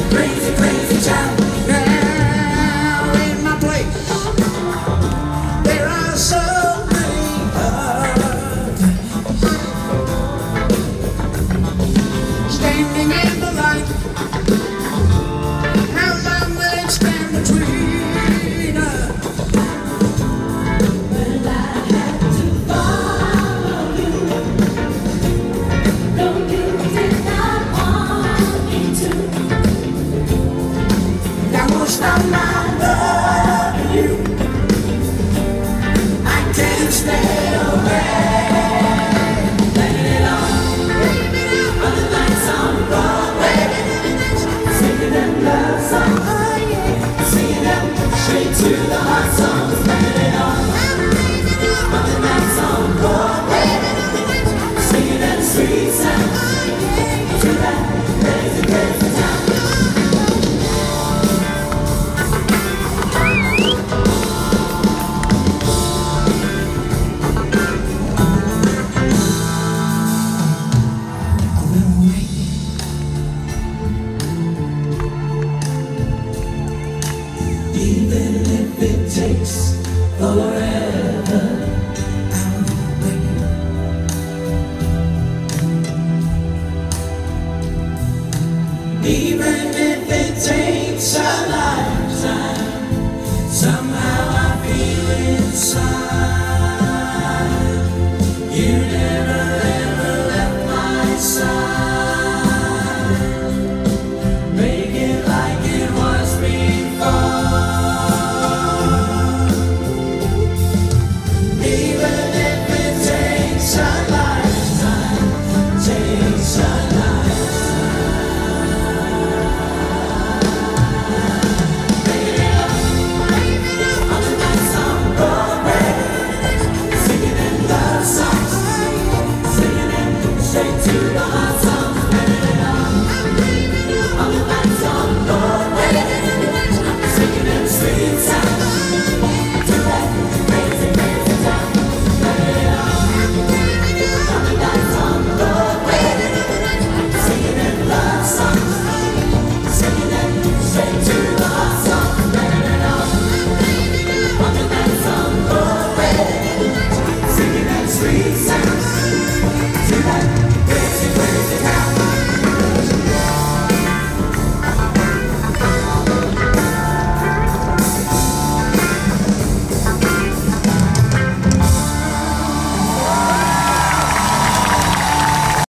crazy, crazy town. Now in my place, there are so many others standing in the light. How long will it stand between us? Well, I had to follow you. No, you did not want me to. Now won't stop my loving you. I can't stay away. Letting it on, on the lights on Broadway. Singing them love songs, singing them straight to the heart songs. Letting it on the lights on Broadway. Singing them sweet sounds to that crazy, crazy town. Even if it takes the Lord